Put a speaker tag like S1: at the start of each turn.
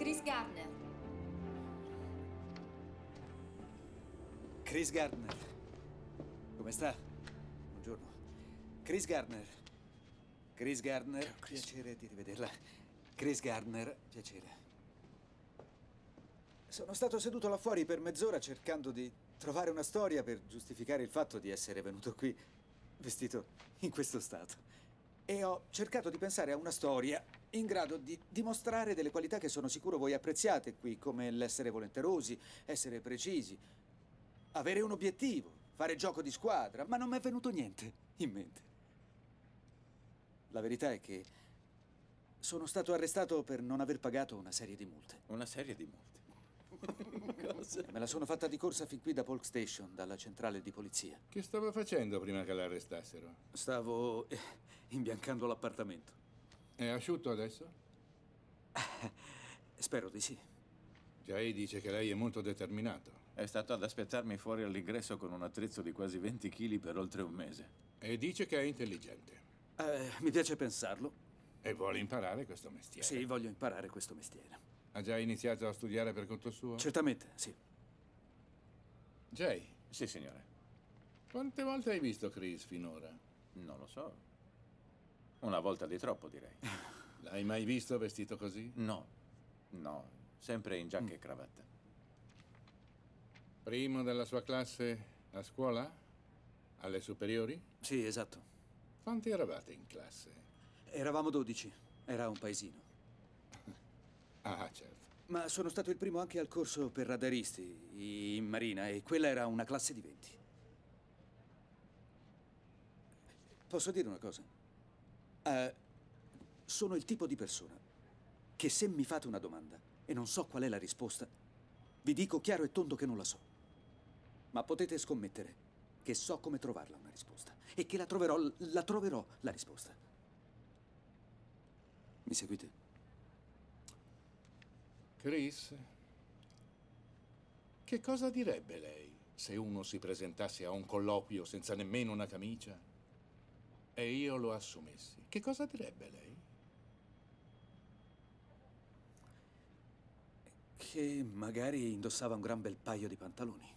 S1: Chris Gardner.
S2: Chris Gardner. Come sta? Buongiorno. Chris Gardner. Chris Gardner, piacere di rivederla. Chris Gardner, piacere. Sono stato seduto là fuori per mezz'ora cercando di trovare una storia per giustificare il fatto di essere venuto qui vestito in questo stato. E ho cercato di pensare a una storia in grado di dimostrare delle qualità che sono sicuro voi apprezziate qui, come l'essere volenterosi, essere precisi, avere un obiettivo, fare gioco di squadra, ma non mi è venuto niente in mente. La verità è che sono stato arrestato per non aver pagato una serie di multe.
S3: Una serie di multe? Cosa?
S2: Me la sono fatta di corsa fin qui da Polk Station, dalla centrale di polizia.
S4: Che stava facendo prima che l'arrestassero?
S2: Stavo imbiancando l'appartamento.
S4: È asciutto adesso?
S2: Spero di sì.
S4: Jay dice che lei è molto determinato.
S3: È stato ad aspettarmi fuori all'ingresso con un attrezzo di quasi 20 kg per oltre un mese.
S4: E dice che è intelligente.
S2: Mi piace pensarlo.
S4: E vuole imparare questo mestiere.
S2: Sì, voglio imparare questo mestiere.
S4: Ha già iniziato a studiare per conto suo?
S2: Certamente, sì.
S4: Jay,
S3: Sì, signore.
S4: quante volte hai visto Chris finora?
S3: Non lo so. Una volta di troppo, direi.
S4: L'hai mai visto vestito così?
S3: No, no. Sempre in giacca e cravatta.
S4: Primo della sua classe a scuola? Alle superiori?
S2: Sì, esatto.
S4: Quanti eravate in classe?
S2: Eravamo 12. Era un paesino.
S4: Ah, certo.
S2: Ma sono stato il primo anche al corso per radaristi in marina e quella era una classe di 20. Posso dire una cosa? Sono il tipo di persona che se mi fate una domanda e non so qual è la risposta, vi dico chiaro e tondo che non la so. Ma potete scommettere che so come trovarla una risposta e che la troverò la risposta. Mi seguite?
S4: Chris, che cosa direbbe lei se uno si presentasse a un colloquio senza nemmeno una camicia e io lo assumessi? Che cosa direbbe lei?
S2: Che magari indossava un gran bel paio di pantaloni.